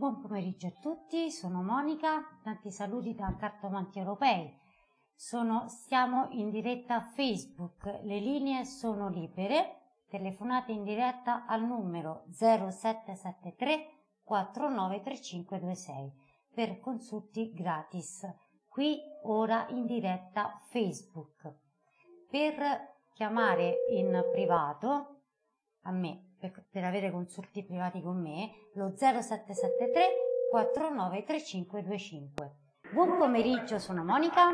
Buon pomeriggio a tutti, sono Monica, tanti saluti da Cartomanti Europei. Stiamo in diretta a Facebook, le linee sono libere, telefonate in diretta al numero 0773 493526 per consulti gratis, qui ora in diretta Facebook. Per chiamare in privato a me, per avere consulti privati con me, lo 0773 493525. Buon pomeriggio, sono Monica.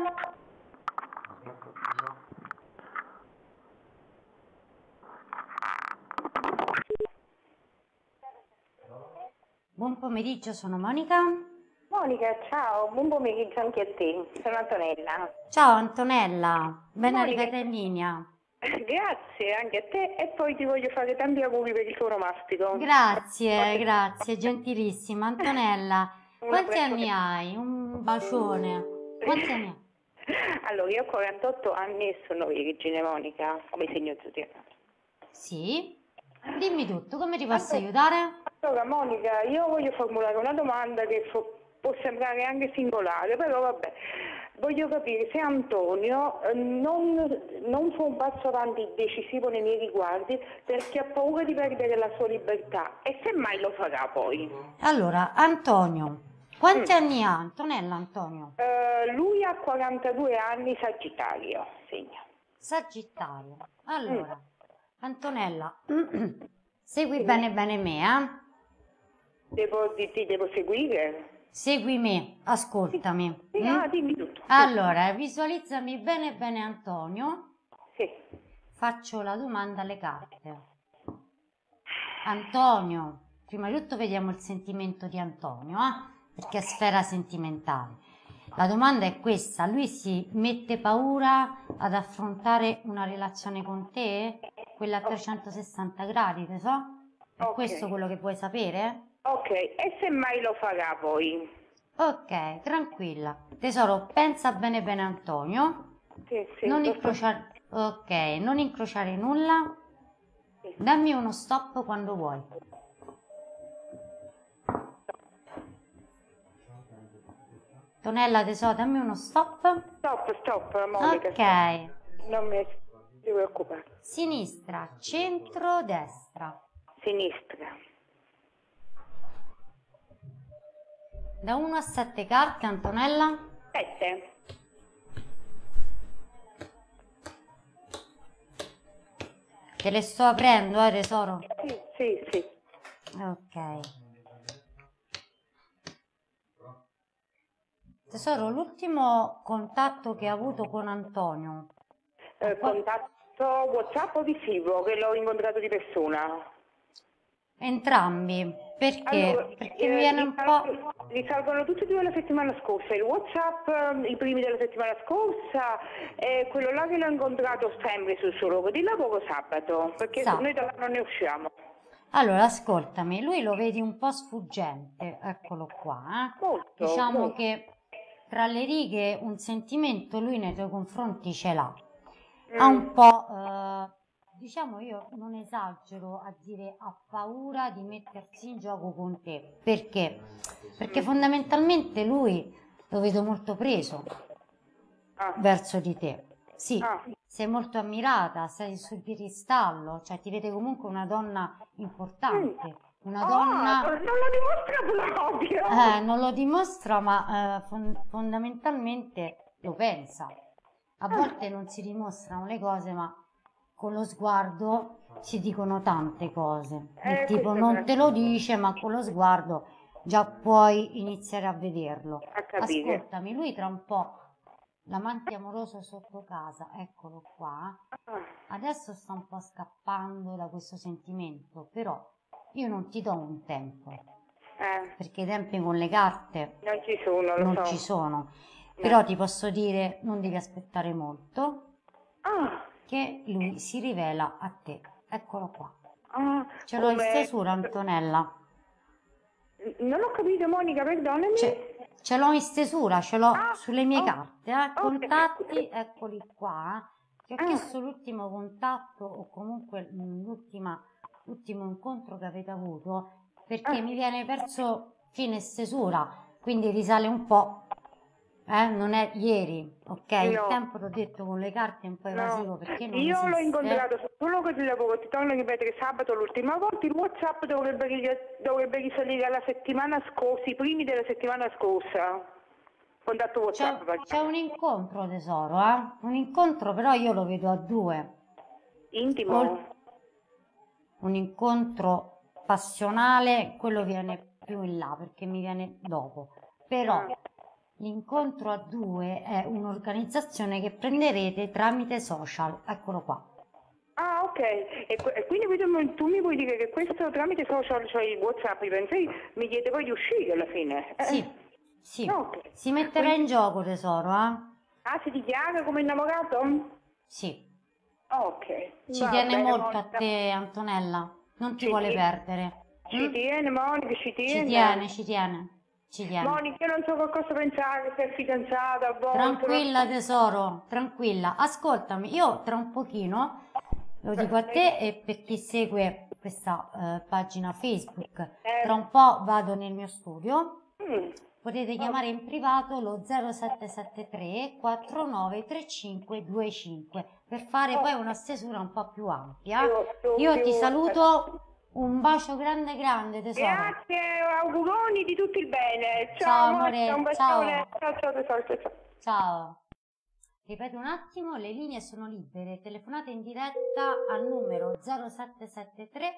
Buon pomeriggio, sono Monica. Monica, ciao, buon pomeriggio anche a te, sono Antonella. Ciao Antonella, ben Monica. arrivata in linea. Grazie anche a te e poi ti voglio fare tanti auguri per il tuo onomastico. Grazie, gentilissima. Antonella, quanti abbraccio. anni hai? Un bacione. Quanti anni hai? Allora, io ho 48 anni e sono vergine, Monica, come segno zodiacale. Sì? Dimmi tutto, come ti posso aiutare? Allora, Monica, io voglio formulare una domanda che può sembrare anche singolare, però vabbè. Voglio capire se Antonio non fa un passo avanti decisivo nei miei riguardi perché ha paura di perdere la sua libertà e se mai lo farà poi. Allora, Antonio, quanti anni ha? Antonella, Antonio? Lui ha 42 anni, Sagittario, segno. Sagittario. Allora, Antonella, segui bene me, Ti devo seguire? Segui me, ascoltami. Sì, dimmi tutto. Allora, visualizzami bene Antonio. Sì. Faccio la domanda alle carte. Antonio, prima di tutto vediamo il sentimento di Antonio, perché è sfera sentimentale. La domanda è questa: lui si mette paura ad affrontare una relazione con te? Quella a 360 gradi, tesoro? È questo quello che vuoi sapere? Ok, e se mai lo farà poi? Ok, tranquilla. Tesoro, pensa bene Antonio. Sì, Non incrociare, ok, non incrociare nulla. Dammi uno stop quando vuoi. Tonella, tesoro, dammi uno stop. Stop, Monica. Ok. Non mi preoccupare. Sinistra, centro, destra. Sinistra. Da 1 a 7 carte, Antonella. 7. Te le sto aprendo, tesoro? Sì. Ok. Tesoro, l'ultimo contatto che hai avuto con Antonio? Contatto WhatsApp o visivo, che l'ho incontrato di persona? Entrambi. Perché? Allora, Perché mi viene un po'... Risalgono tutti e due la settimana scorsa, il WhatsApp, i primi della settimana scorsa, e quello là che l'ho incontrato sempre sul suo luogo di lavoro sabato, perché noi da là non ne usciamo. Allora, ascoltami, lui lo vedi un po' sfuggente, eccolo qua. Molto. Diciamo che tra le righe un sentimento lui nei tuoi confronti ce l'ha. Ha un po'... diciamo, io non esagero a dire ha paura di mettersi in gioco con te. Perché? Perché fondamentalmente lui lo vedo molto preso verso di te. Sì, sei molto ammirata, sei sul piedistallo, cioè ti vede comunque una donna importante, una donna... Non lo dimostra proprio! Non lo dimostra, ma fondamentalmente lo pensa. A volte non si dimostrano le cose, ma con lo sguardo si dicono tante cose. Il tipo non te lo dice, ma con lo sguardo già puoi iniziare a vederlo. Ascoltami, lui tra un po', l'amante amoroso sotto casa, eccolo qua, adesso sta un po' scappando da questo sentimento, però io non ti do un tempo, perché i tempi con le carte non ci sono. Però ti posso dire, non devi aspettare molto, che lui si rivela a te. Eccolo qua. Ce l'ho in stesura, Antonella. Non ho capito, Monica, perdonami. Ce l'ho in stesura, ce l'ho sulle mie carte. Contatti, eccoli qua. Ti ho chiesto l'ultimo contatto o comunque l'ultimo incontro che avete avuto, perché mi viene verso fine stesura, quindi risale un po', non è ieri, ok? Il No. tempo, t'ho detto, con le carte è un po' evasivo perché non Io l'ho esiste. incontrato solo che di lavoro, ti torno a ripetere, sabato l'ultima volta, il WhatsApp dovrebbe risalire alla settimana scorsa, i primi della settimana scorsa. Contatto WhatsApp. C'è un incontro, tesoro, un incontro, però io lo vedo a due. Intimo. Un incontro passionale, quello viene più in là perché mi viene dopo, però l'incontro a due è un'organizzazione che prenderete tramite social, eccolo qua. Ah, ok. E quindi tu mi vuoi dire che questo tramite social, cioè il WhatsApp, mi chiede poi di uscire alla fine? Sì, Ok. si metterà in gioco, tesoro, Ah, si dichiara come innamorato? Sì, Ok. ci Va tiene bene, molto a Monica. te, Antonella, non ti Ci vuole tiene. perdere. Ci tiene, Monica, ci Ci tiene. tiene, ci tiene, ci tiene. Monica, io non so che cosa pensare, sei fidanzata a volte. Tranquilla tesoro, tranquilla. Ascoltami, io tra un pochino, lo dico a te e per chi segue questa pagina Facebook, tra un po' vado nel mio studio, potete chiamare in privato lo 0773 493525 per fare poi una stesura un po' più ampia. Io ti saluto, un bacio grande grande tesoro. Grazie, auguroni di tutto il bene. Ciao, Monica, amore, un bacione. Ciao, tesoro, ciao. Ciao. Ripeto un attimo, le linee sono libere, telefonate in diretta al numero 0773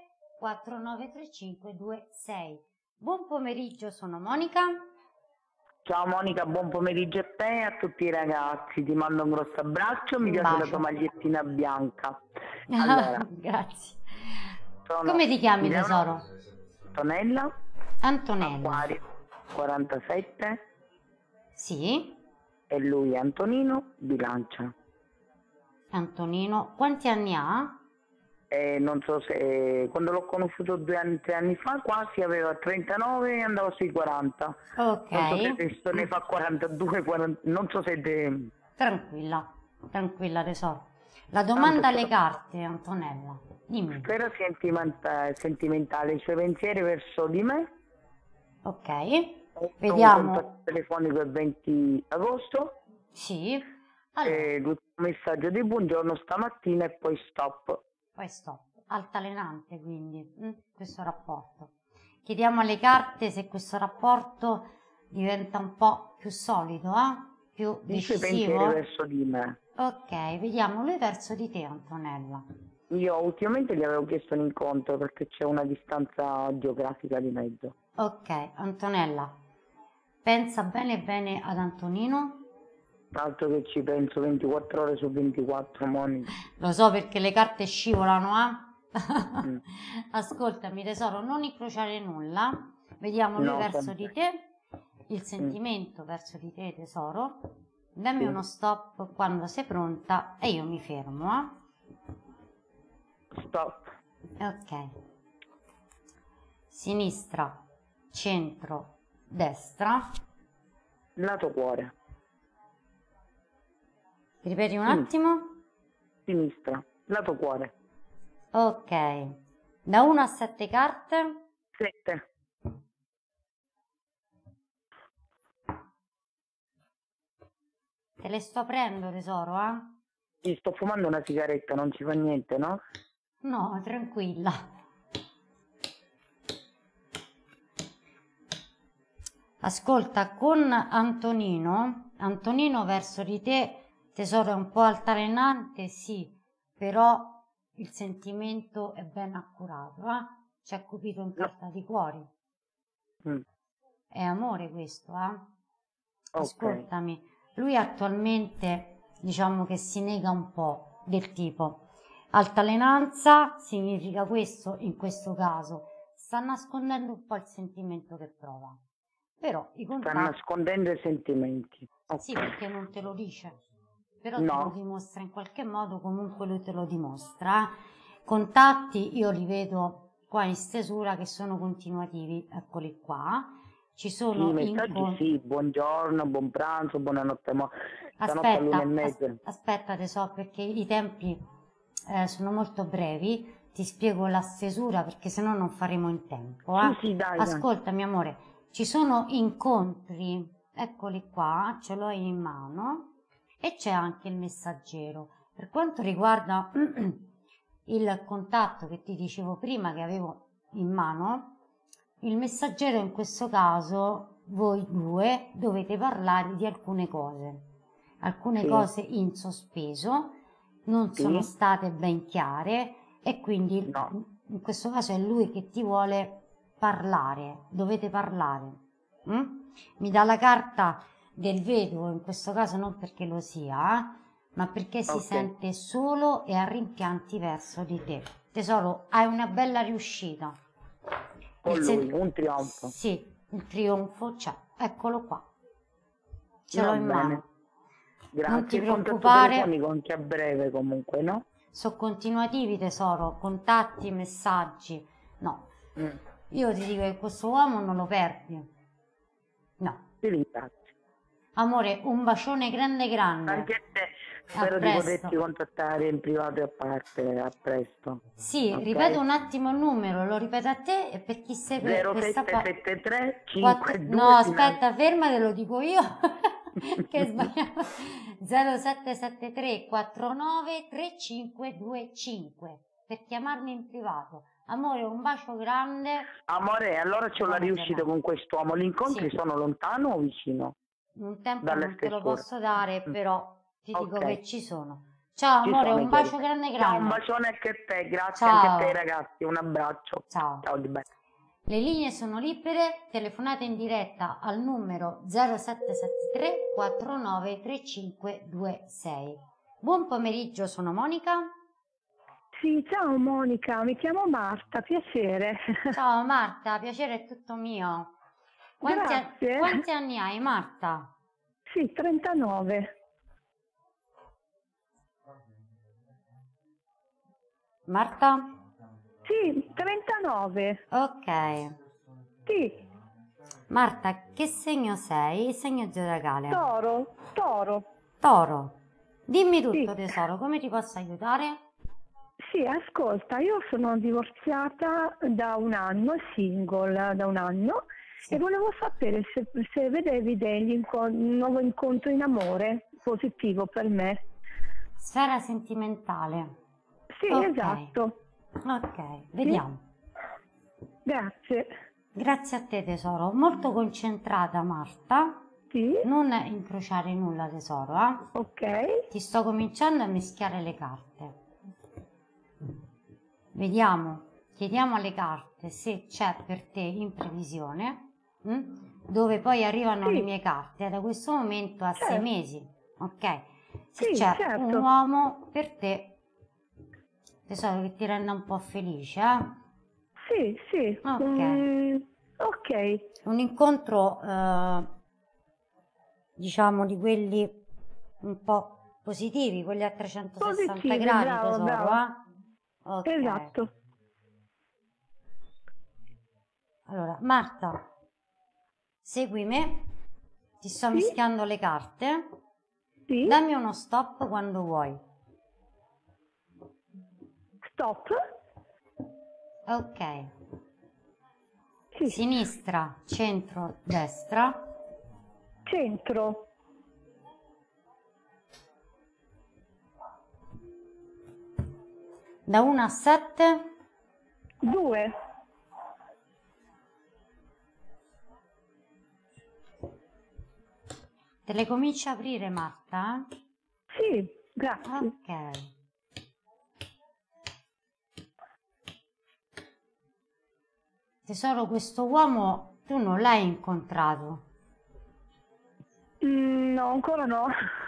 493526. Buon pomeriggio, sono Monica. Ciao Monica, buon pomeriggio a te e a tutti i ragazzi, ti mando un grosso abbraccio, mi piace la tua magliettina bianca. Allora, grazie. Come ti chiami, tesoro? Antonella. Antonella. Acquario 47. Sì. E lui è Antonino, Bilancia. Antonino, quanti anni ha? Non so se quando l'ho conosciuto 3 anni fa quasi aveva 39 e andavo sui 40. Ok. Non so se adesso ne fa 42, 40, non so se... Tranquilla, tranquilla tesoro. La domanda alle carte, Antonella, dimmi. Sfera sentimentale, i suoi pensieri verso di me. Ok, vediamo. Un telefonico il 20 agosto. Sì. Allora. L'ultimo messaggio di buongiorno stamattina e poi stop. Poi stop. Altalenante quindi questo rapporto. Chiediamo alle carte se questo rapporto diventa un po' più solido, più decisivo. I suoi pensieri verso di me. Ok, vediamo lui verso di te, Antonella. Io ultimamente gli avevo chiesto un incontro perché c'è una distanza geografica di mezzo. Ok, Antonella, pensa bene bene ad Antonino. Altro che ci penso 24 ore su 24, Monica. Lo so perché le carte scivolano, Ascoltami tesoro, non incrociare nulla. Vediamo lui verso di te, il sentimento verso di te, tesoro. Dammi uno stop quando sei pronta e io mi fermo, Stop. Ok. Sinistra, centro, destra. Lato cuore. Ripeti un attimo. Sinistra, lato cuore. Ok. Da 1 a 7 carte. 7. Te le sto aprendo, tesoro, Sì, sto fumando una sigaretta, non ci fa niente, no? No, tranquilla. Ascolta, con Antonino verso di te, tesoro, è un po' altalenante, sì, però il sentimento è ben accurato, C'è Cupido in carta di cuori. È amore questo, Ascoltami, lui attualmente diciamo che si nega un po', del tipo altalenanza significa questo in questo caso, sta nascondendo un po' il sentimento che prova, però i contatti... Sta nascondendo i sentimenti. Sì, perché non te lo dice, però No. te lo dimostra in qualche modo, comunque lui te lo dimostra. Contatti io li vedo qua in stesura che sono continuativi, eccoli qua. Ci sono Sì, messaggi sì, buongiorno, buon pranzo, buonanotte, aspetta tesoro, perché i tempi sono molto brevi, ti spiego la stesura perché sennò non faremo in tempo. Sì, dai, Ascoltami amore, ci sono incontri, eccoli qua, ce l'ho in mano, e c'è anche il messaggero. Per quanto riguarda il contatto che ti dicevo prima che avevo in mano, il messaggero in questo caso, voi due dovete parlare di alcune cose in sospeso, non sono state ben chiare, e quindi in questo caso è lui che ti vuole parlare, dovete parlare. Mi dà la carta del vedovo, in questo caso non perché lo sia, ma perché si sente solo e ha rimpianti verso di te. Tesoro, hai una bella riuscita. Con lui, un trionfo. Sì, il trionfo c'è, eccolo qua. Ce l'ho in mano. Grazie. Non ti preoccupare. Il contatto telefonico anche a breve comunque, no? Sono continuativi, tesoro, contatti, messaggi. No, io ti dico che questo uomo non lo perdi. No. Ti ringrazio. Amore, un bacione grande grande. Anche a te. Spero di poterti contattare in privato e a parte. A presto. Sì, ripeto un attimo il numero, lo ripeto a te e per chi segue 0773 52. No, aspetta, fermate, lo dico io. Che è sbagliato. 0773 49 3525 per chiamarmi in privato. Amore, un bacio grande. Amore, allora c'ho la riuscita con quest'uomo. Gli incontri sono lontano o vicino? Un tempo non te lo posso dare, però ti dico che ci sono. Ciao amore, un bacio grande. Ciao, un bacione anche a te, grazie anche a te ragazzi, un abbraccio. Ciao. Ciao di bello. Le linee sono libere, telefonate in diretta al numero 0773 49 3526. Buon pomeriggio, sono Monica. Sì, ciao Monica, mi chiamo Marta, piacere. Ciao Marta, piacere è tutto mio. Quanti anni hai, Marta? Sì, 39. Marta? Sì, 39. Ok. Sì. Marta, che segno sei? Segno zodiacale? Toro. Toro. Dimmi tutto, tesoro, come ti posso aiutare? Sì, ascolta, io sono divorziata da un anno, single da un anno, e volevo sapere se vedevi un nuovo incontro in amore positivo per me. Sfera sentimentale. Sì, esatto. Ok, vediamo. Sì? Grazie. Grazie a te, tesoro. Molto concentrata, Marta. Sì. Non incrociare nulla, tesoro, eh? Ok. Ti sto cominciando a mischiare le carte. Vediamo, chiediamo alle carte se c'è per te in previsione, dove poi arrivano le mie carte, da questo momento a 6 mesi, ok? Se c'è un uomo per te, tesoro, che ti renda un po' felice, Sì, sì. Ok. Un incontro, diciamo, di quelli un po' positivi, quelli a 360 gradi, bravo, tesoro, bravo. Okay. Esatto. Allora, Marta, segui me, ti sto mischiando le carte. Sì. Dammi uno stop quando vuoi. Stop. Ok. Sì. Sinistra, centro, destra. Centro. Da 1 a 7? 2. Te le cominci a aprire, Marta? Sì, grazie. Ok. Tesoro, questo uomo tu non l'hai incontrato? No, ancora no.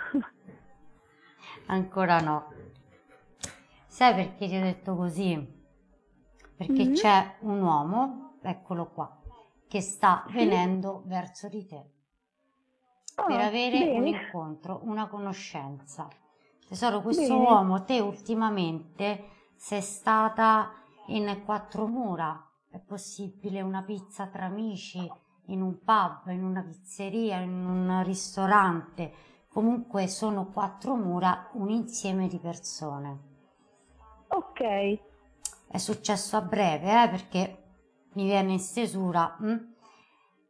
Ancora no. Sai perché ti ho detto così? Perché c'è un uomo, eccolo qua, che sta venendo verso di te per avere un incontro, una conoscenza. Tesoro, questo uomo, te ultimamente sei stata in 4 mura. È possibile una pizza tra amici, in un pub, in una pizzeria, in un ristorante. Comunque sono 4 mura, un insieme di persone. Ok. È successo a breve, perché mi viene in stesura.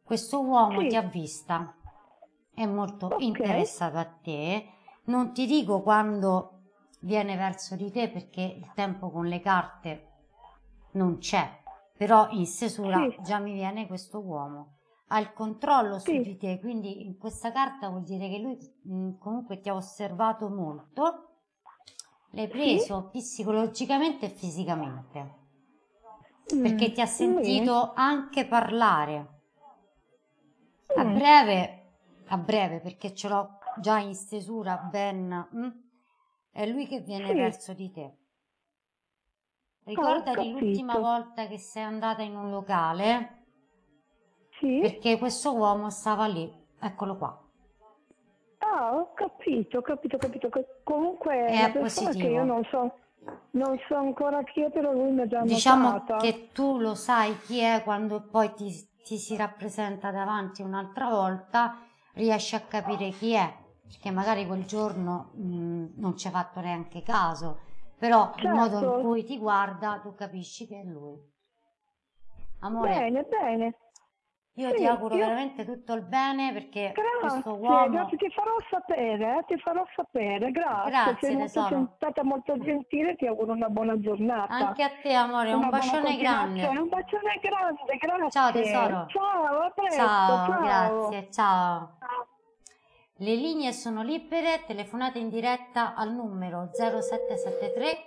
questo uomo Sì. ti ha vista, è molto Ok. interessato a te. Non ti dico quando viene verso di te perché il tempo con le carte non c'è, però in stesura Sì. già mi viene questo uomo. Ha il controllo su Sì. di te, quindi in questa carta vuol dire che lui comunque ti ha osservato molto, l'hai preso psicologicamente e fisicamente, perché ti ha Bene. sentito anche parlare. A Mm. breve, perché ce l'ho già in stesura ben, è lui che viene Sì. verso di te. Ho Ricordati l'ultima capito. volta che sei andata in un locale, Sì. perché questo uomo stava lì, eccolo qua, Ah, ho capito, ho capito, ho capito. Comunque è è una persona che io positivo. non so ancora chi è, però lui mi ha già Diciamo notata. che tu lo sai chi è quando poi ti si rappresenta davanti un'altra volta, riesci a capire chi è, perché magari quel giorno non ci hai fatto neanche caso, però il modo in Certo. cui ti guarda tu capisci che è lui. Amore, Bene, bene. io Sì, ti auguro io veramente tutto il bene perché questo grazie, uomo, ti farò sapere, ti farò sapere, grazie, sei grazie tesoro, stata molto gentile, ti auguro una buona giornata, anche a te amore, un una buona bacione continuazione, grande. un bacione grande, Ciao grazie, tesoro. ciao, a presto, Ciao, ciao. grazie, ciao. Le linee sono libere, telefonate in diretta al numero 0773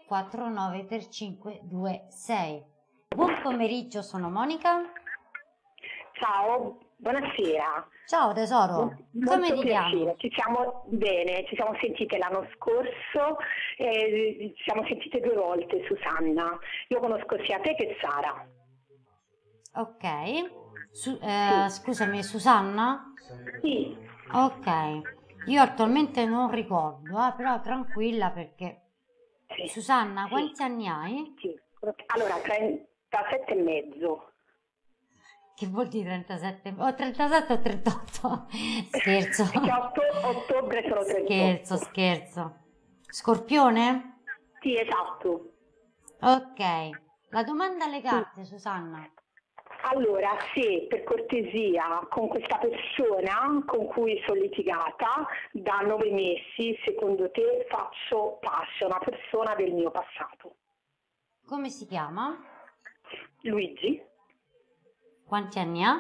493526. Buon pomeriggio, sono Monica. Ciao, buonasera. Ciao tesoro, come Molto ti chiami? piacere, ci siamo bene, ci siamo sentite l'anno scorso, ci siamo sentite 2 volte, Susanna. Io conosco sia te che Sara. Ok. Sì. Scusami, Susanna? Sì, Ok. Io attualmente non ricordo, però tranquilla perché... sì, Susanna, sì, quanti anni hai? sì. Allora, 37 e mezzo. Che vuol dire 37? O 37 o 38? Scherzo. Perché a ottobre sono 38. Scherzo. Scorpione? Sì, esatto. Ok. La domanda alle Sì. carte, Susanna. Allora, se per cortesia con questa persona con cui sono litigata da 9 mesi, secondo te faccio pace a una persona del mio passato? Come si chiama? Luigi, Quanti anni ha?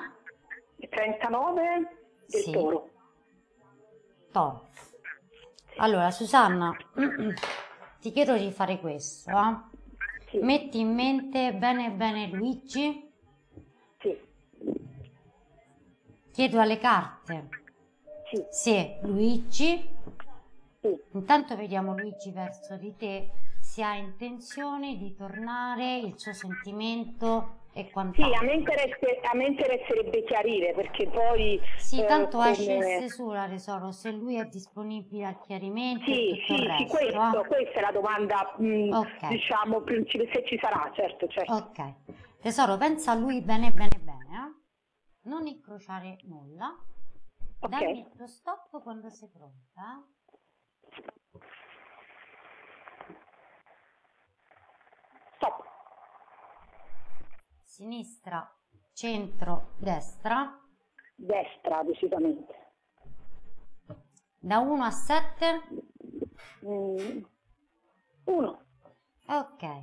39 del Sì. Toro. Toro. Allora, Susanna, ti chiedo di fare questo. Sì, Metti in mente bene bene Luigi. sì, Chiedo alle carte sì, se Luigi, sì. intanto vediamo Luigi verso di te, se ha intenzione di tornare, il suo sentimento e Sì, quant'altro. a me interesserebbe chiarire perché poi Sì, tanto esce in come... stesura, tesoro, se lui è disponibile al chiarimento e Sì, tutto il sì, resto. questa è la domanda, Ok. diciamo, se ci sarà, certo. Ok. Tesoro, pensa a lui bene bene bene, non incrociare nulla. Ok, Dammi lo stop quando sei pronta. stop. Sinistra, centro, destra. Destra, decisamente. Da 1 a 7. 1. Ok.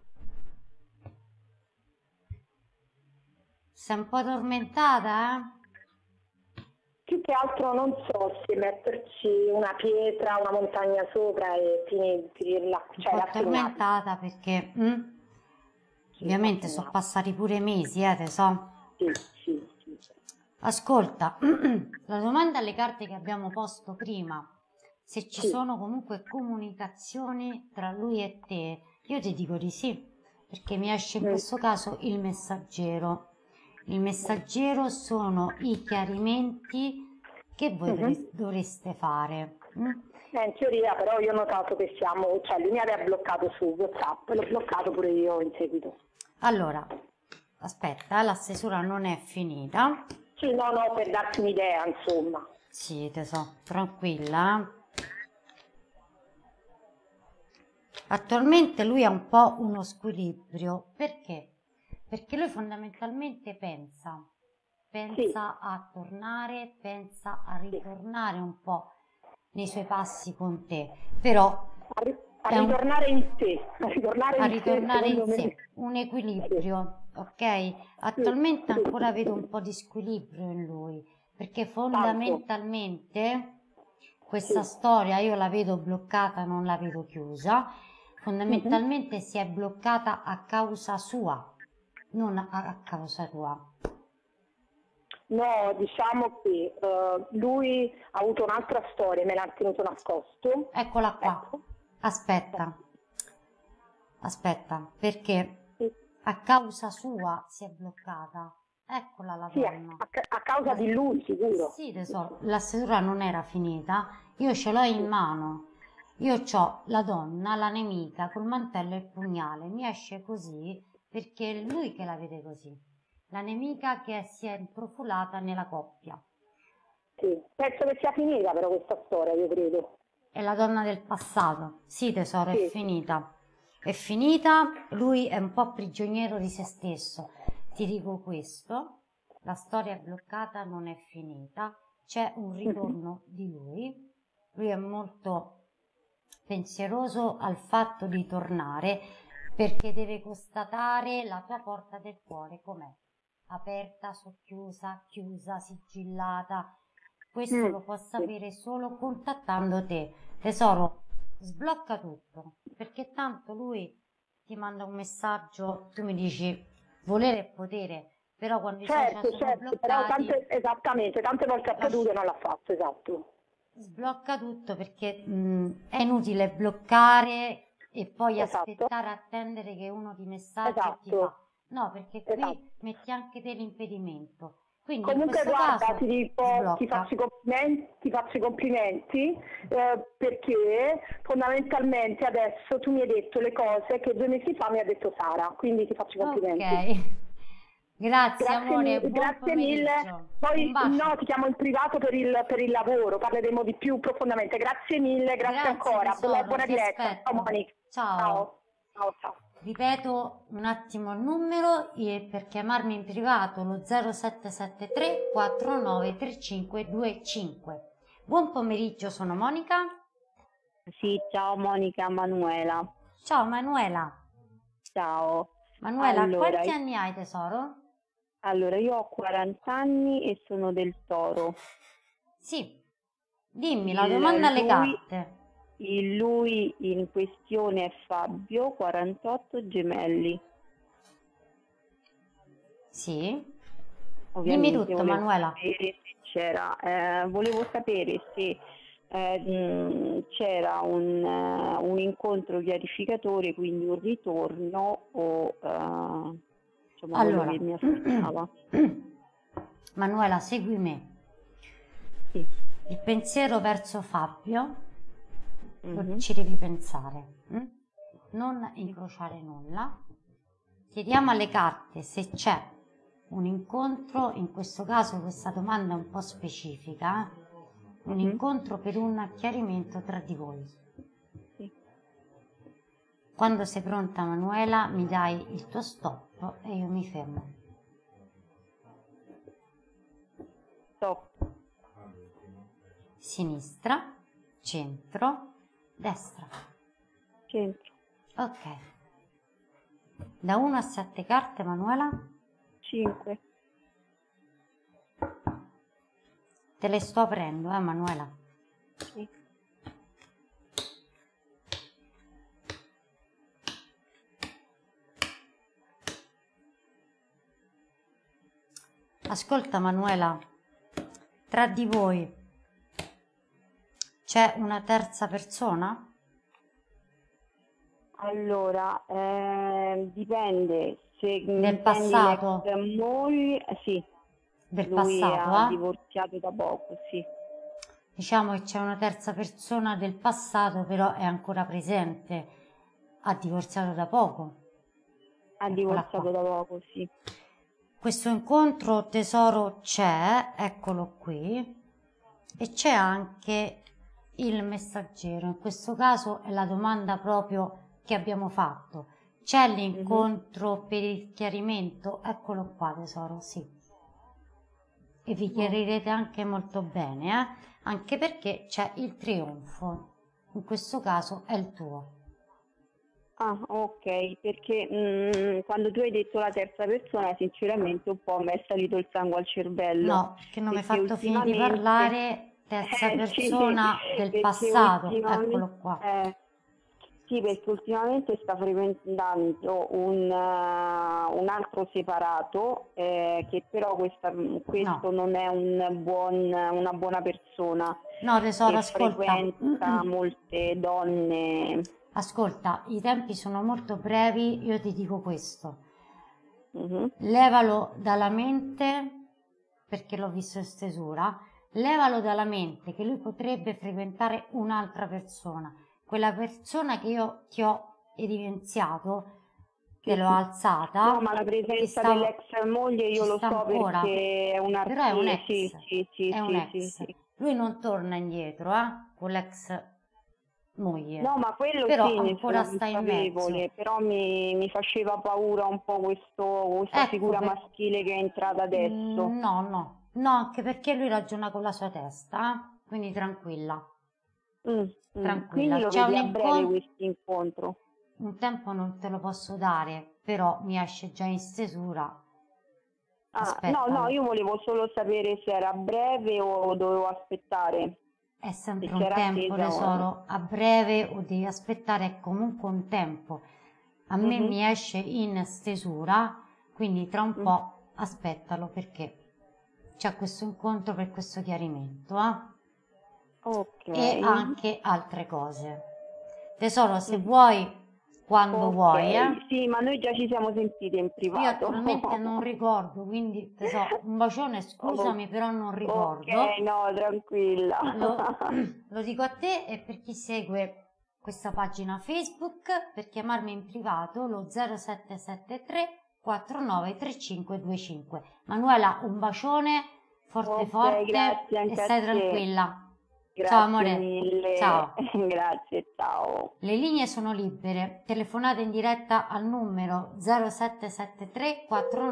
Sei un po' tormentata, Più che altro non so se metterci una pietra, una montagna sopra e finirla, Un cioè po' rassegnarla. tormentata perché Sì, ovviamente sono rassegnarla. passati pure mesi, te so. Sì, sì, sì. Ascolta, la domanda alle carte che abbiamo posto prima, se ci Sì. sono comunque comunicazioni tra lui e te, io ti dico di sì, perché mi esce in questo caso il messaggero. Il messaggero sono i chiarimenti che voi dovreste fare. In teoria però io ho notato che cioè lui mi aveva bloccato su WhatsApp, l'ho bloccato pure io in seguito. Allora, aspetta, la stesura non è finita. Sì, no, per darti un'idea, insomma. Sì, te so, tranquilla. Attualmente lui ha un po' uno squilibrio. Perché? Perché lui fondamentalmente pensa pensa a tornare, pensa a ritornare un po' nei suoi passi con te, però a ritornare in sé, a ritornare in sé, sé, un equilibrio, ok? Attualmente ancora vedo un po' di squilibrio in lui, perché fondamentalmente questa storia io la vedo bloccata, non la vedo chiusa, fondamentalmente si è bloccata a causa sua, non a causa tua. No, diciamo che lui ha avuto un'altra storia, me l'ha tenuto nascosto. Eccola qua. Ecco. Aspetta, perché a causa sua si è bloccata. Eccola la Sì, donna. a causa di lui, sicuro. Sì, tesoro, la stesura non era finita, io ce l'ho in mano. Io ho la donna, la nemica, col mantello e il pugnale. Mi esce così perché è lui che la vede così. La nemica che si è improfilata nella coppia. Sì, penso che sia finita però questa storia, io credo. È la donna del passato. Sì, tesoro, Sì. è finita. È finita, lui è un po' prigioniero di se stesso. Ti dico questo, la storia è bloccata, non è finita, c'è un ritorno di lui è molto pensieroso al fatto di tornare perché deve constatare la tua porta del cuore com'è, aperta, socchiusa, chiusa, sigillata. Questo lo può sapere solo contattando te. Tesoro, sblocca tutto, perché tanto lui ti manda un messaggio, tu mi dici volere e potere, però quando i social sono bloccati, esattamente, tante volte è accaduto e non l'ha fatto, esatto. Sblocca tutto perché è inutile bloccare e poi aspettare, attendere che uno ti messaggi e ti fa. No, perché qui metti anche te l'impedimento. Quindi comunque in questo guarda, caso ti dico, ti faccio i complimenti perché fondamentalmente adesso tu mi hai detto le cose che 2 mesi fa mi ha detto Sara, quindi ti faccio i complimenti. Ok, grazie amore, grazie mille. Poi no, ti chiamo in privato per il lavoro, parleremo di più profondamente. Grazie mille, grazie ancora. Tesoro, buona diretta. Ciao Monica. Ciao. Ciao. Ripeto un attimo il numero per chiamarmi in privato, lo 0773 493525. Buon pomeriggio, sono Monica. Sì, ciao Monica, Manuela. Ciao Manuela. Ciao. Manuela, quanti anni hai tesoro? Allora, io ho 40 anni e sono del Toro. Sì, dimmi la domanda alle carte. Lui in questione è Fabio, 48, gemelli. Sì. Ovviamente dimmi tutto Manuela. Volevo sapere se c'era un incontro chiarificatore, quindi un ritorno o allora, quello che mi aspettava. Manuela, segui me. Sì. Il pensiero verso Fabio ci devi pensare, non incrociare nulla. Chiediamo alle carte se c'è un incontro, in questo caso questa domanda è un po' specifica, un incontro per un chiarimento tra di voi. Sì. Quando sei pronta Manuela mi dai il tuo stop e io mi fermo. Stop. Sinistra, centro, destra. Centro. Ok. Da 1 a 7 carte Manuela? 5. Te le sto aprendo, Manuela? Sì. Ascolta Manuela, tra di voi c'è una terza persona? Allora, dipende se del passato. Moglie, sì. Del lui passato, ha divorziato da poco, sì. Diciamo che c'è una terza persona del passato, però è ancora presente. Ha divorziato da poco. Ha divorziato da poco, sì. Questo incontro tesoro c'è, eccolo qui, e c'è anche il messaggero. In questo caso è la domanda proprio che abbiamo fatto. C'è l'incontro per il chiarimento? Eccolo qua tesoro, sì. e vi chiarirete anche molto bene, anche perché c'è il trionfo, in questo caso è il tuo. Ah, ok, perché quando tu hai detto la terza persona, sinceramente un po' mi è salito il sangue al cervello. No, perché non mi hai Perché fatto finire di ultimamente... parlare, terza Sì, persona del perché passato, ultimamente... eccolo qua. Sì, perché ultimamente sta frequentando un altro separato, che però questo No. non è una buona persona, No, tesoro, che ascolta. frequenta molte donne. Ascolta, i tempi sono molto brevi, io ti dico questo. Mhm. Levalo dalla mente, perché l'ho visto in stesura, levalo dalla mente che lui potrebbe frequentare un'altra persona. Quella persona che io ti ho evidenziato, te l'ho alzata. No, ma la presenza dell'ex moglie io lo so ancora, perché è un però è un ex, sì, è un ex. sì. Lui non torna indietro, con l'ex moglie. No, ma quello però sì, ne ancora sono sta in mezzo. consapevole, però mi faceva paura un po' questa Ecco, figura maschile che è entrata adesso. No, anche perché lui ragiona con la sua testa, quindi tranquilla. Tranquilla. Quindi lo C'è vedi un a breve incontro, questo incontro. un tempo non te lo posso dare, però mi esce già in stesura. No, io volevo solo sapere se era a breve o dovevo aspettare. È sempre Se un c'era tempo, attesa o- tesoro, a breve o devi aspettare, è comunque un tempo. A me mi esce in stesura, quindi tra un po' aspettalo perché c'è questo incontro per questo chiarimento, Ok. e anche altre cose. Tesoro, se vuoi, quando vuoi, Sì, ma noi già ci siamo sentite in Io privato. attualmente non ricordo, quindi tesoro, un bacione, scusami, però non ricordo. Ok, no, tranquilla. Lo dico a te e per chi segue questa pagina Facebook, per chiamarmi in privato lo 0773 493525. Manuela, un bacione forte forte grazie anche e stai a te. tranquilla. Grazie Ciao amore. mille. Ciao. Grazie, ciao. Le linee sono libere, telefonate in diretta al numero 0773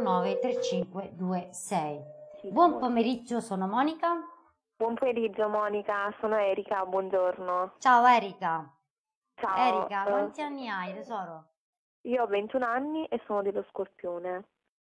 493526. Buon pomeriggio, sono Monica. Buon pomeriggio Monica, sono Erika, buongiorno. Ciao Erika. Ciao. Erika, quanti anni hai, tesoro? Io ho 21 anni e sono dello Scorpione.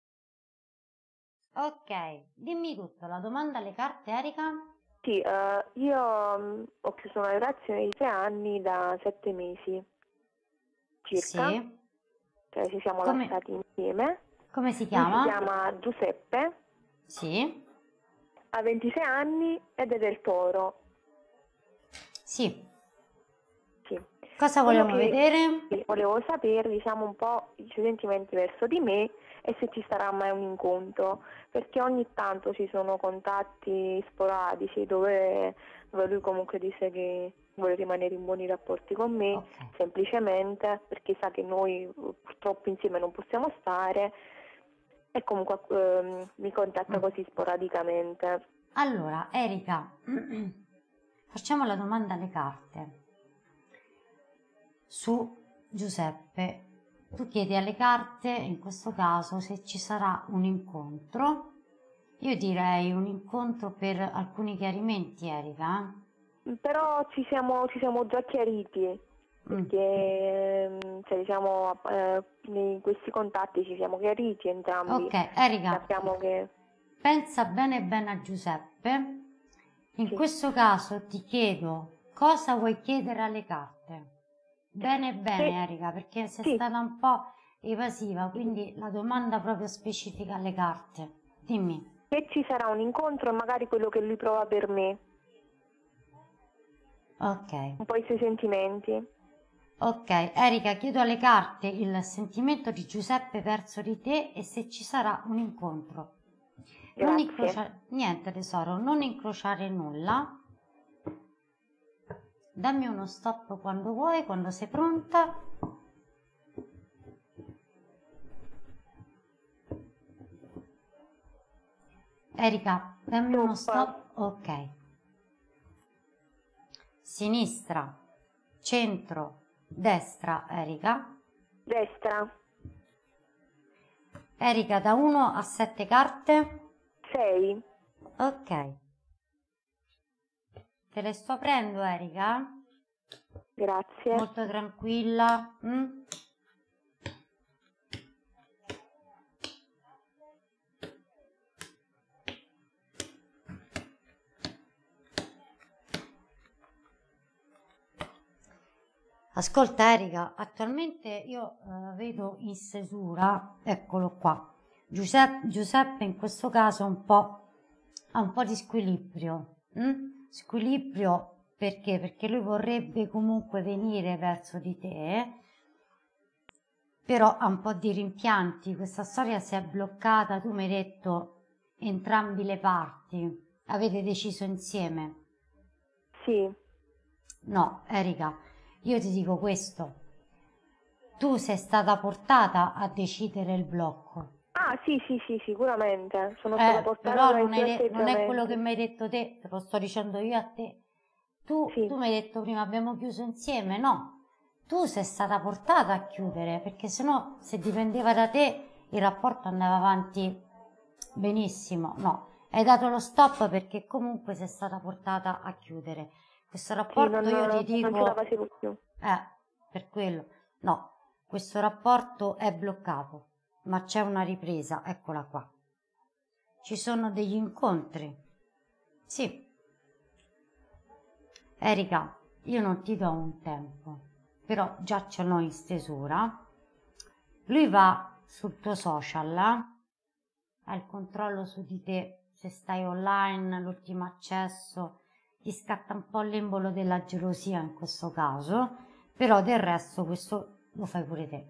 Ok, dimmi tutto, la domanda alle carte, Erika? Sì, io ho chiuso una relazione di 3 anni da 7 mesi circa. Sì. Cioè ci siamo lasciati insieme. Come si chiama? Si chiama Giuseppe. Sì. Ha 26 anni ed è del Toro. Sì. Sì. Cosa volevo vedere? Volevo sapere, diciamo, un po' i suoi sentimenti verso di me e se ci sarà mai un incontro, perché ogni tanto ci sono contatti sporadici dove lui comunque dice che vuole rimanere in buoni rapporti con me, semplicemente perché sa che noi purtroppo insieme non possiamo stare e comunque mi contatta così sporadicamente. Allora, Erika, facciamo la domanda alle carte. Su Giuseppe, tu chiedi alle carte, in questo caso, se ci sarà un incontro. Io direi un incontro per alcuni chiarimenti, Erika. Però ci siamo già chiariti, perché diciamo, in questi contatti ci siamo chiariti entrambi. Ok, Erika, sappiamo che... pensa bene a Giuseppe. In questo caso ti chiedo cosa vuoi chiedere alle carte. Bene, Erika, perché sei stata un po' evasiva, quindi la domanda proprio specifica alle carte. Dimmi. Se ci sarà un incontro e magari quello che lui prova per me. Ok. Un po' i suoi sentimenti. Ok, Erika, chiedo alle carte il sentimento di Giuseppe verso di te e se ci sarà un incontro. Grazie. Niente tesoro, non incrociare nulla. Dammi uno stop quando vuoi, quando sei pronta. Erika, dammi uno stop. Ok. Sinistra, centro, destra, Erika. Destra. Erika, da 1 a 7 carte. 6. Ok. Te le sto aprendo, Erika? Grazie. Molto tranquilla. Ascolta Erika, attualmente io vedo in stesura, eccolo qua, Giuseppe in questo caso ha un po' di squilibrio. Squilibrio perché? Perché lui vorrebbe comunque venire verso di te, però ha un po' di rimpianti, questa storia si è bloccata, tu mi hai detto entrambi le parti, avete deciso insieme? Sì. No, Erika. Io ti dico questo, tu sei stata portata a decidere il blocco. Ah, sì, sicuramente. Sono stata portata però dai non tuoi è quello che atteggiamenti. mi hai detto te lo sto dicendo io a te. Tu Sì. mi hai detto prima abbiamo chiuso insieme, no. Tu sei stata portata a chiudere, perché sennò se dipendeva da te il rapporto andava avanti benissimo. No, hai dato lo stop perché comunque sei stata portata a chiudere. Questo Sì, rapporto io ti non ce la dico... facevo più. per quello. No, questo rapporto è bloccato, ma c'è una ripresa, eccola qua. Ci sono degli incontri. Sì. Erika, io non ti do un tempo, però già ce l'ho in stesura. Lui va sul tuo social, ha il controllo su di te, se stai online, l'ultimo accesso, ti scatta un po' l'embolo della gelosia in questo caso, però del resto questo lo fai pure te.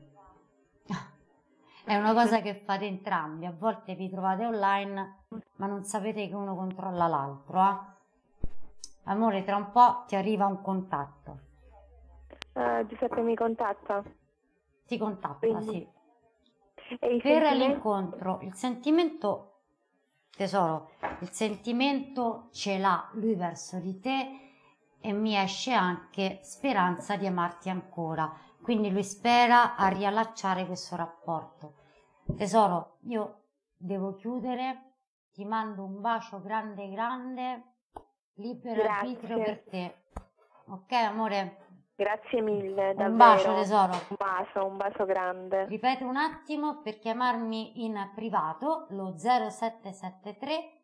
È una cosa che fate entrambi, a volte vi trovate online ma non sapete che uno controlla l'altro. Amore, tra un po' ti arriva un contatto. Giuseppe mi contatta? Ti contatta, Quindi... sì. E i Per sentimenti? l'incontro, il sentimento, tesoro, il sentimento ce l'ha lui verso di te e mi esce anche speranza di amarti ancora, quindi lui spera a riallacciare questo rapporto. Tesoro, io devo chiudere, ti mando un bacio grande grande, libero arbitrio per te, ok amore? Grazie mille, davvero. Un bacio tesoro. Un bacio grande. Ripeto un attimo per chiamarmi in privato lo 0773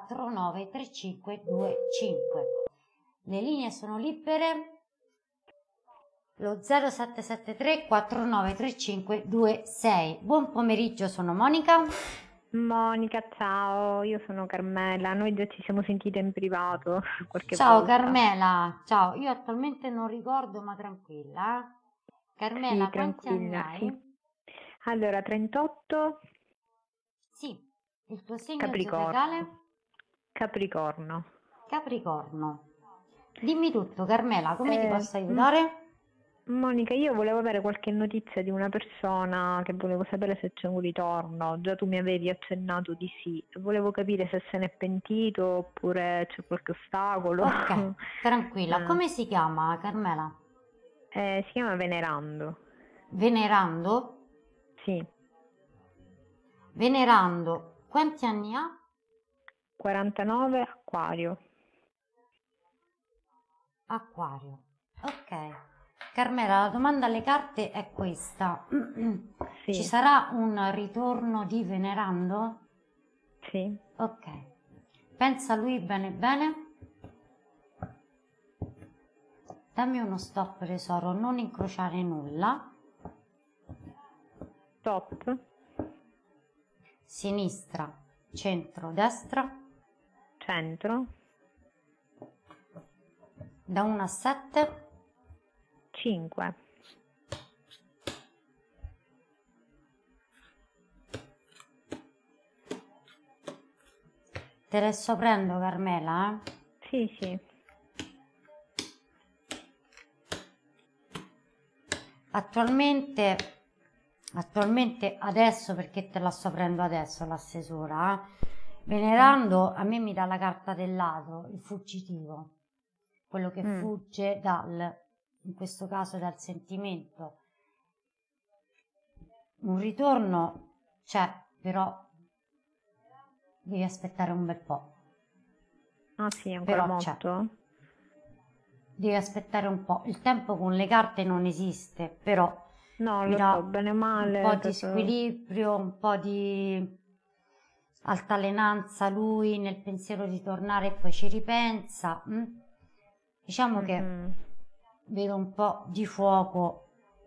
493525. Le linee sono libere. Lo 0773 493526. Buon pomeriggio, sono Monica. Monica, ciao, io sono Carmela, noi già ci siamo sentite in privato qualche Ciao volta. Carmela, ciao, io attualmente non ricordo ma tranquilla. Carmela, Sì, quanti anni tranquilla, hai? sì. Allora, 38, Sì, il tuo segno Capricorno. zodiacale? Capricorno. Capricorno. Dimmi tutto, Carmela, come ti posso m- aiutare? Monica, io volevo avere qualche notizia di una persona che volevo sapere se c'è un ritorno. Già tu mi avevi accennato di sì. Volevo capire se ne è pentito oppure c'è qualche ostacolo. Ok, tranquilla. Come si chiama, Carmela? Si chiama Venerando. Venerando? Sì, Venerando. Quanti anni ha? 49, Acquario. Acquario. Ok. Carmela, la domanda alle carte è questa. Sì. Ci sarà un ritorno di Venerando? Sì. Ok. Pensa a lui bene bene. Dammi uno stop, tesoro, non incrociare nulla. Stop. Sinistra, centro, destra. Centro. Da 1 a 7. 5. Te le sto prendo, Carmela? Sì, sì. Attualmente adesso, perché te la sto prendo adesso la stesura, Venerando a me mi dà la carta del ladro, il fuggitivo, quello che fugge in questo caso dal sentimento. Un ritorno c'è, però devi aspettare un bel po'. Ah sì, ancora Però c'è. molto? Devi aspettare un po'. Il tempo con le carte non esiste, però No, mi lo dà so, bene o un male, po' di per- squilibrio, un po' di altalenanza lui nel pensiero di tornare e poi ci ripensa. Diciamo che Mhm. vedo un po' di fuoco,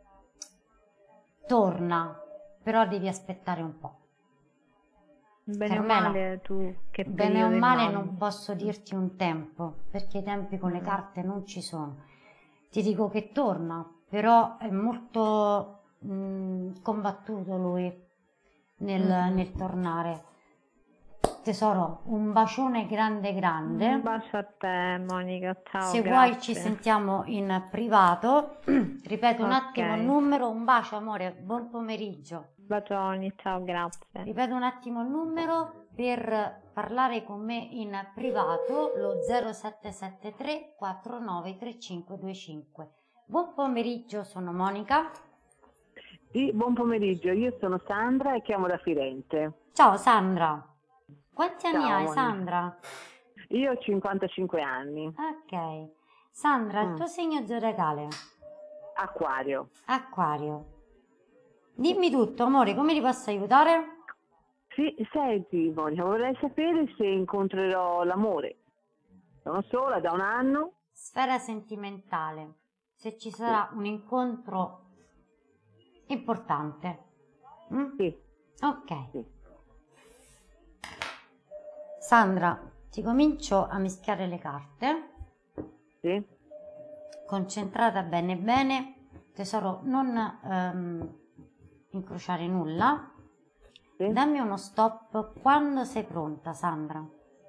torna, però devi aspettare un po'. Bene o Carmela, male, tu che bene o periodo male immagini? non posso dirti un tempo, perché i tempi con le carte non ci sono. Ti dico che torna, però è molto combattuto lui nel tornare. Tesoro, un bacione grande grande. Un bacio a te, Monica, ciao, Se vuoi grazie. ci sentiamo in privato. Ripeto un attimo il Ok. numero. Un bacio amore, buon pomeriggio. Bacioni, ciao, grazie. Ripeto un attimo il numero per parlare con me in privato, lo 0773 493525. Buon pomeriggio, sono Monica. Sì, buon pomeriggio, io sono Sandra e chiamo da Firenze. Ciao Sandra. Quanti anni Ciao, hai, Monica. Sandra? Io ho 55 anni, Ok. Sandra, il tuo segno zodiacale? Acquario. Acquario. Dimmi tutto, amore, come ti posso aiutare? Sì, senti Monica, vorrei sapere se incontrerò l'amore. Sono sola da un anno. Sfera sentimentale. Se ci sarà un incontro importante. Sì. Ok. Sì. Sandra, ti comincio a mischiare le carte. Sì. Concentrata bene bene. Tesoro, non incrociare nulla. Sì. Dammi uno stop quando sei pronta, Sandra.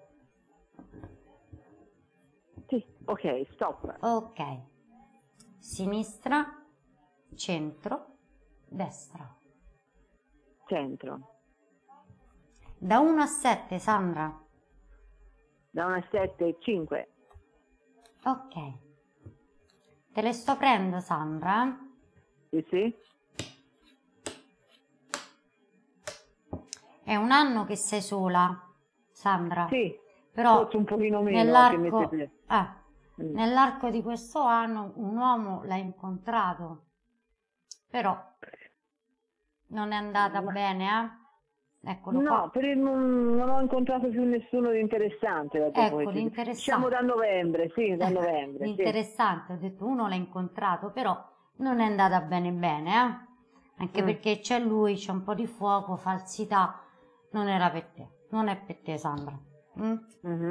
Sì, ok, stop. Ok. Sinistra, centro, destra. Centro. Da 1 a 7, Sandra. Da 1 a 7, 5. Ok. Te le sto prendendo, Sandra. Sì, sì. È un anno che sei sola, Sandra. Sì, Però forse un pochino meno che nell'arco mettete. nell'arco di questo anno un uomo l'hai incontrato, però non è andata bene, Eccolo No, qua. non ho incontrato più nessuno di interessante da Ecco, dopo. l'interessante. Diciamo da novembre, sì, da novembre. Sì. L'interessante, ho detto uno l'ha incontrato, però non è andata bene bene, Anche perché c'è lui, c'è un po' di fuoco, falsità, non era per te, non è per te, Sandra. Mhm.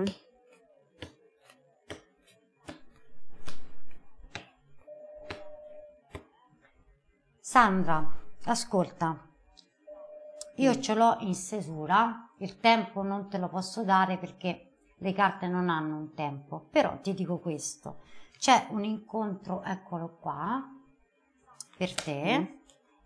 Sandra, ascolta, io ce l'ho in stesura, il tempo non te lo posso dare perché le carte non hanno un tempo, però ti dico questo, c'è un incontro, eccolo qua, per te,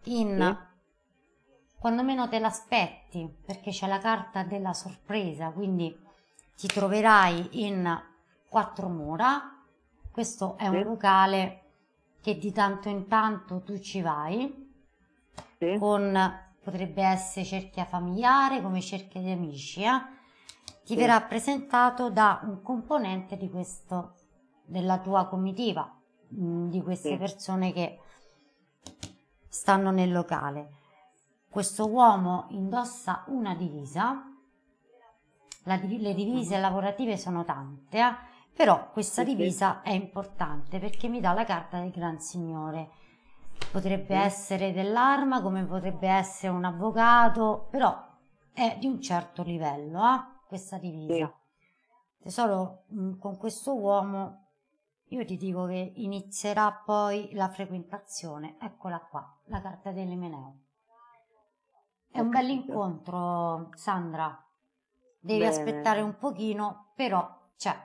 quando meno te l'aspetti, perché c'è la carta della sorpresa, quindi ti troverai in 4 mura, questo è un locale che di tanto in tanto tu ci vai, con potrebbe essere cerchia familiare come cerchia di amici, ti verrà presentato da un componente di questo, della tua comitiva, di queste persone che stanno nel locale. Questo uomo indossa una divisa, le divise lavorative sono tante, però questa divisa è importante perché mi dà la carta del Gran Signore. Potrebbe essere dell'arma, come potrebbe essere un avvocato, però è di un certo livello, questa divisa. Tesoro, con questo uomo io ti dico che inizierà poi la frequentazione. Eccola qua, la carta dell'Imeneo. È un bell'incontro, Sandra. Devi aspettare un pochino, però c'è.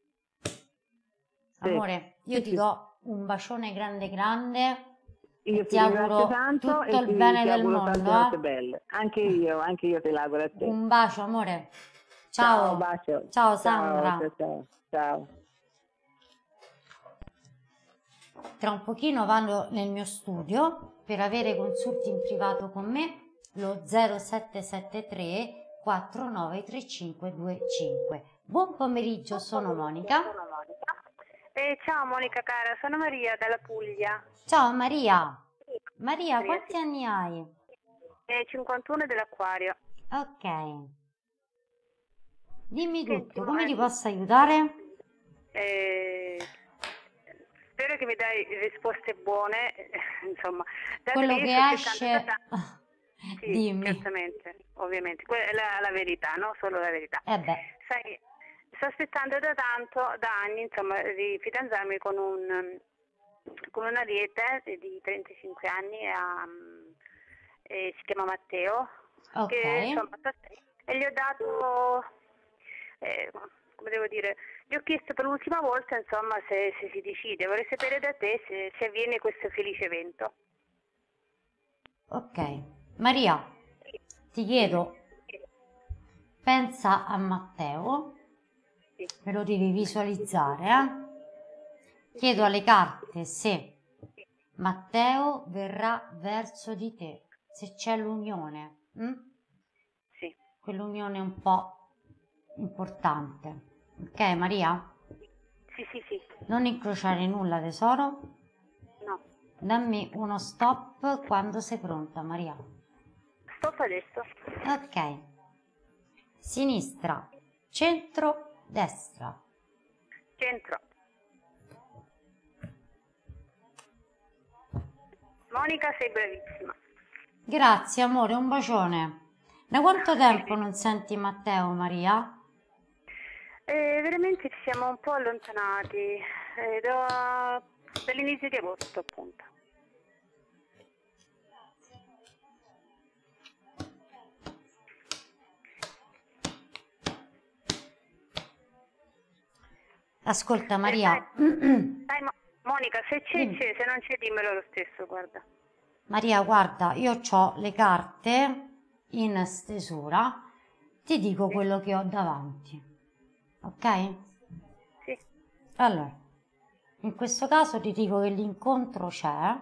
Amore, io ti do un bacione grande grande. Io ti auguro tanto tutto il bene del tante mondo. cose belle. Anche io te l'auguro a te. Un bacio, amore. Ciao. Bacio. Ciao, Sandra. Ciao. Tra un pochino vado nel mio studio per avere consulti in privato con me, lo 0773 493525. Buon pomeriggio, sono Monica. Ciao Monica cara, sono Maria dalla Puglia. Ciao Maria. Maria, quanti anni hai? 51 dell'Acquario. Ok. Dimmi tutto, come ti posso aiutare? Spero che mi dai risposte buone, insomma. Quello che esce... Sì, dimmi. certamente, ovviamente. Quella è la verità, no? Solo la verità. Sai, sto aspettando da anni, insomma, di fidanzarmi con un ariete di 35 anni, si chiama Matteo, che insomma, e gli ho dato, come devo dire, gli ho chiesto per l'ultima volta, insomma, se si decide. Vorrei sapere da te se avviene questo felice evento. Ok, Maria, ti chiedo, pensa a Matteo, me lo devi visualizzare, Chiedo alle carte se Matteo verrà verso di te, se c'è l'unione. Sì. Quell'unione è un po' importante. Ok, Maria? Sì, sì, sì. Non incrociare nulla, tesoro. No. Dammi uno stop quando sei pronta, Maria. Stop adesso. Ok. Sinistra, centro, destra. Centro. Monica, sei bravissima. Grazie, amore, un bacione. Da quanto tempo non senti Matteo, Maria? Veramente ci siamo un po' allontanati, dall'inizio di agosto, appunto. Ascolta, Maria. Dai, Monica, se c'è, c'è, se non c'è, dimmelo lo stesso, guarda. Maria, guarda, io ho le carte in stesura, ti dico quello che ho davanti, ok? Sì. Allora, in questo caso ti dico che l'incontro c'è.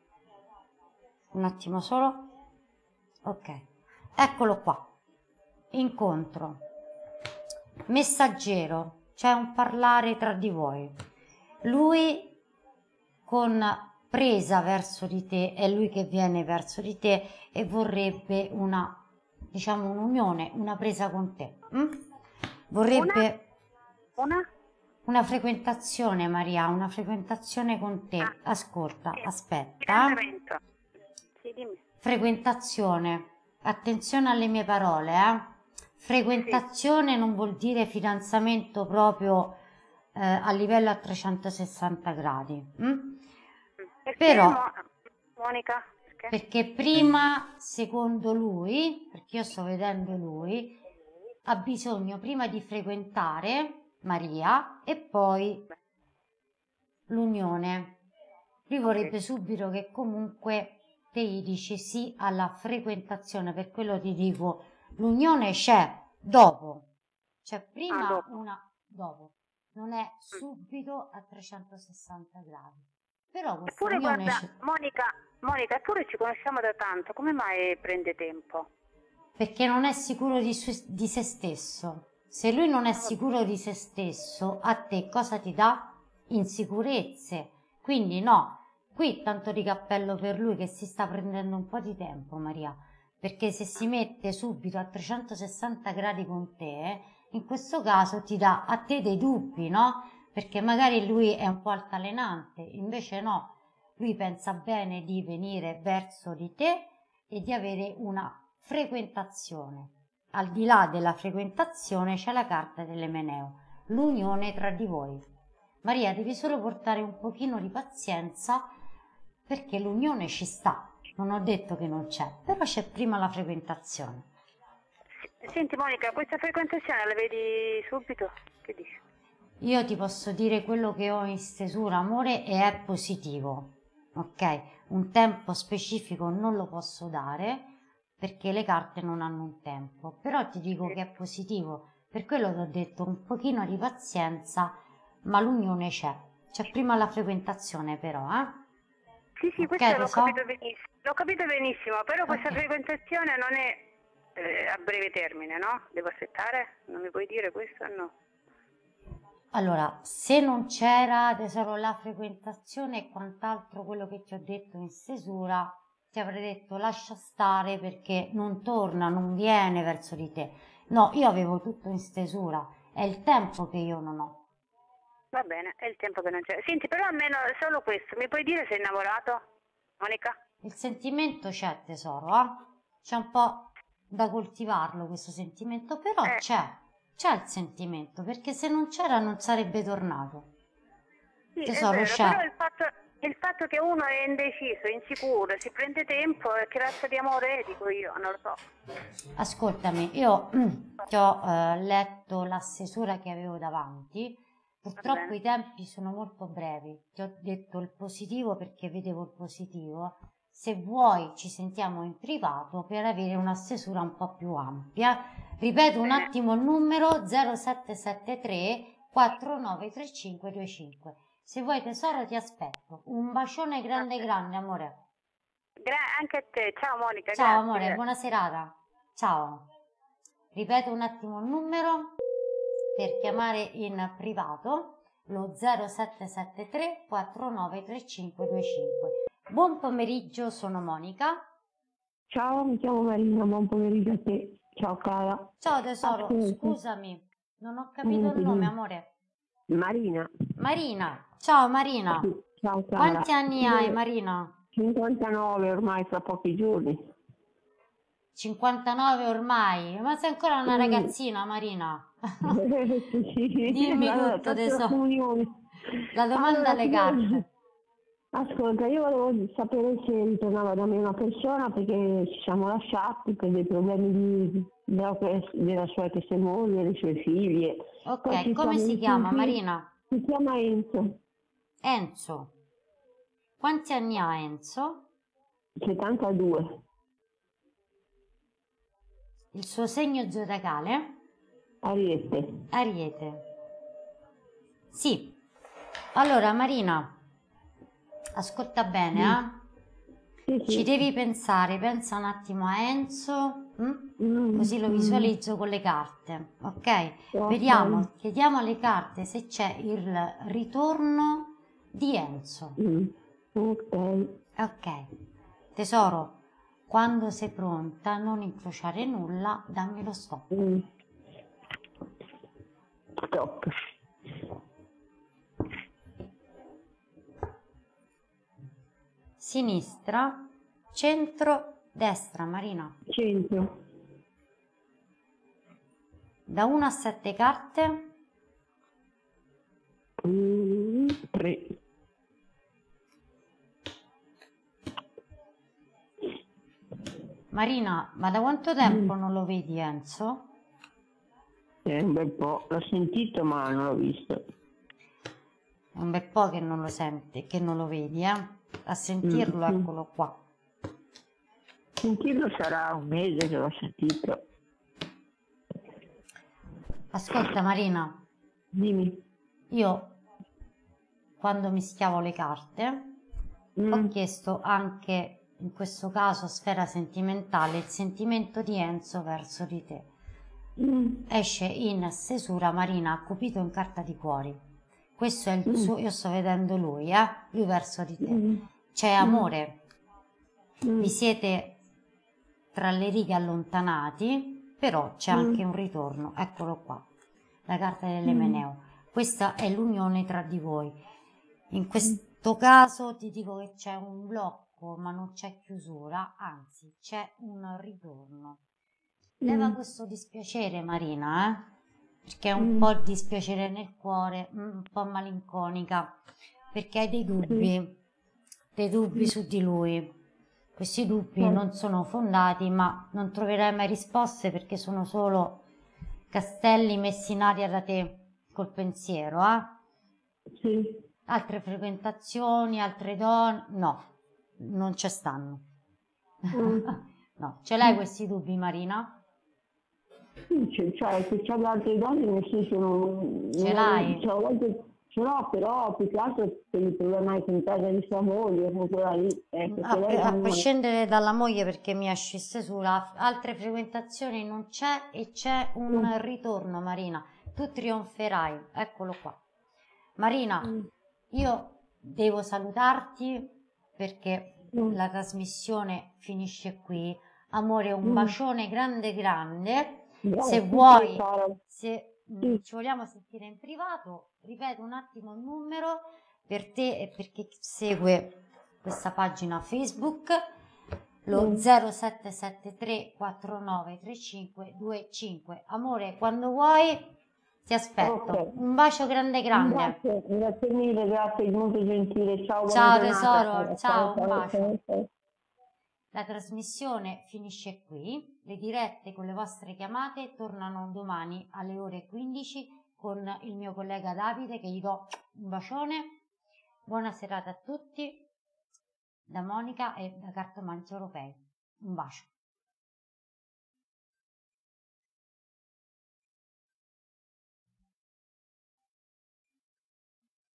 Un attimo solo. Ok, eccolo qua. Incontro. Messaggero, c'è un parlare tra di voi. Lui con presa verso di te, è lui che viene verso di te e vorrebbe una, diciamo, un'unione, una presa con te. Vorrebbe una frequentazione, Maria, una frequentazione con te. Ascolta, aspetta. Sì, dimmi. Frequentazione, attenzione alle mie parole, Frequentazione non vuol dire fidanzamento proprio a livello a 360 gradi. Però, Monica, perché prima, secondo lui, perché io sto vedendo lui, ha bisogno prima di frequentare Maria e poi l'unione. Lui vorrebbe subito che comunque te gli dici sì alla frequentazione, per quello ti dico, l'unione c'è dopo, c'è prima una dopo, non è subito a 360 gradi. Però questa eppure unione guarda, Monica, eppure ci conosciamo da tanto, come mai prende tempo? Perché non è sicuro di se stesso. Se lui non è sicuro di se stesso, a te cosa ti dà? Insicurezze. Quindi no, qui tanto di cappello per lui che si sta prendendo un po' di tempo, Maria, perché se si mette subito a 360 gradi con te, in questo caso ti dà a te dei dubbi, no? Perché magari lui è un po' altalenante, invece no, lui pensa bene di venire verso di te e di avere una frequentazione. Al di là della frequentazione c'è la carta dell'Emeneo, l'unione tra di voi. Maria, devi solo portare un pochino di pazienza perché l'unione ci sta, non ho detto che non c'è, però c'è prima la frequentazione. Senti Monica, questa frequentazione la vedi subito? Che dici? Io ti posso dire quello che ho in stesura, amore, e è positivo, ok? Un tempo specifico non lo posso dare perché le carte non hanno un tempo, però ti dico che è positivo, per quello ti ho detto un pochino di pazienza, ma l'unione c'è prima la frequentazione però, Sì, sì, okay, questo l'ho capito benissimo, però questa frequentazione non è a breve termine, no? Devo aspettare? Non mi puoi dire questo o no? Allora, se non c'era tesoro la frequentazione e quant'altro, quello che ti ho detto in stesura, ti avrei detto lascia stare perché non torna, non viene verso di te. No, io avevo tutto in stesura, è il tempo che io non ho. Va bene, è il tempo che non c'è. Senti, però almeno solo questo, mi puoi dire se sei innamorato, Monica? Il sentimento c'è, tesoro, c'è un po' da coltivarlo questo sentimento, però c'è il sentimento, perché se non c'era non sarebbe tornato. Sì, Tesoro, è vero, c'è. però il fatto che uno è indeciso, insicuro, si prende tempo, che razza di amore è, dico io, non lo so. Ascoltami, io ti ho letto la stesura che avevo davanti, purtroppo i tempi sono molto brevi, ti ho detto il positivo perché vedevo il positivo, se vuoi ci sentiamo in privato per avere una stesura un po' più ampia. Ripeto un attimo il numero 0773 493525. Se vuoi tesoro ti aspetto. Un bacione grande grande, amore. Anche a te, ciao Monica. Ciao grazie. amore, buona serata. Ciao. Ripeto un attimo il numero per chiamare in privato, lo 0773 493525. Buon pomeriggio, sono Monica. Ciao, mi chiamo Marina, buon pomeriggio a te. Ciao cara. Ciao tesoro, scusami, non ho capito il nome, amore. Marina. Marina, ciao Marina. Ciao cara. Quanti anni hai, Marina? 59 ormai, fra pochi giorni. 59 ormai, ma sei ancora una ragazzina, Marina. Dimmi tutto tesoro. La domanda alle carte. Ascolta, io volevo sapere se ritornava da me una persona perché ci siamo lasciati per dei problemi della sua moglie, delle sue figlie. Ok, come si chiama Marina? Si chiama Enzo. Enzo. Quanti anni ha Enzo? 72. Il suo segno zodiacale? Ariete. Ariete. Sì. Allora Marina, ascolta bene, Sì, ci devi pensare, pensa un attimo a Enzo, così lo visualizzo con le carte, ok? Vediamo, chiediamo alle carte se c'è il ritorno di Enzo. Ok. Tesoro, quando sei pronta, non incrociare nulla, dammi lo stop. Stop. Sinistra, centro, destra, Marina. Centro. Da 1 a 7 carte. 3. Marina, ma da quanto tempo non lo vedi Enzo? È un bel po', l'ho sentito ma non l'ho visto. È un bel po' che non lo senti, che non lo vedi, A sentirlo, eccolo qua. Sentirlo sarà un mese che l'ho sentito. Ascolta Marina. Dimmi. Io, quando mischiavo le carte, ho chiesto anche, in questo caso sfera sentimentale, il sentimento di Enzo verso di te. Esce in stesura Marina, accupito in carta di cuori. Questo è il suo, io sto vedendo lui verso di te. C'è amore, vi siete tra le righe allontanati, però c'è anche un ritorno, eccolo qua, la carta dell'Emeneo. Questa è l'unione tra di voi. In questo caso ti dico che c'è un blocco, ma non c'è chiusura, anzi c'è un ritorno. Leva questo dispiacere Marina, perché è un po' dispiacere nel cuore, un po' malinconica, perché hai dei dubbi su di lui. Questi dubbi non sono fondati, ma non troverai mai risposte perché sono solo castelli messi in aria da te col pensiero, Sì. Altre frequentazioni, altre donne, no, non ci stanno. No, ce l'hai questi dubbi Marina? Sì, cioè se c'è altre donne nel senso non... Ce l'hai? Ce l'ho, però più che altro per il problema che in casa di sua moglie, con quella lì. A prescindere dalla moglie, perché mi esce stesura, altre frequentazioni non c'è e c'è un ritorno Marina. Tu trionferai, eccolo qua. Marina, io devo salutarti perché la trasmissione finisce qui. Amore, un bacione grande grande. Se vuoi, se ci vogliamo sentire in privato, ripeto un attimo il numero per te e per chi segue questa pagina Facebook, lo 0773 4935 25. Amore, quando vuoi ti aspetto. Ok. Un bacio grande grande. Grazie mille, grazie, molto gentile. Ciao, Ciao buona giornata. tesoro, ciao, un bacio. ciao. La trasmissione finisce qui, le dirette con le vostre chiamate tornano domani alle ore 15 con il mio collega Davide, che gli do un bacione. Buona serata a tutti, da Monica e da Cartomanti Europei. Un bacio.